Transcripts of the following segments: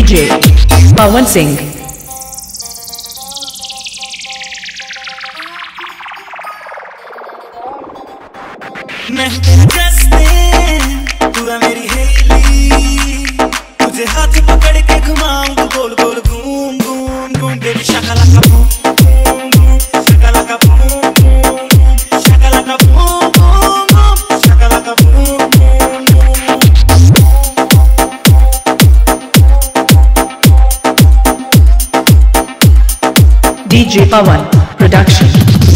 DJ Pawan Singh. मैं तेरा Justin, तू है मेरी हेली, तुझे हाथ पकड़ के घुमाऊं तो गोल गोल घूम घूम घूम baby shakalaka boom boom boom shakalaka boom boom boom shakalaka boom boom boom shakalaka boom boom boom. DJ Pawan Production.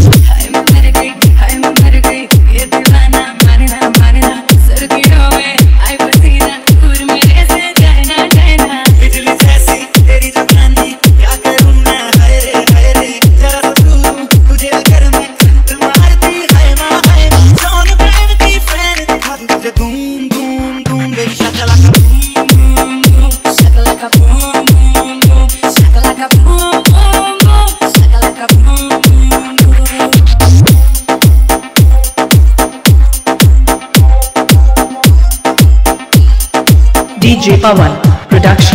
DJ Pawan Production.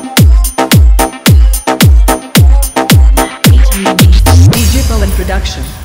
Production.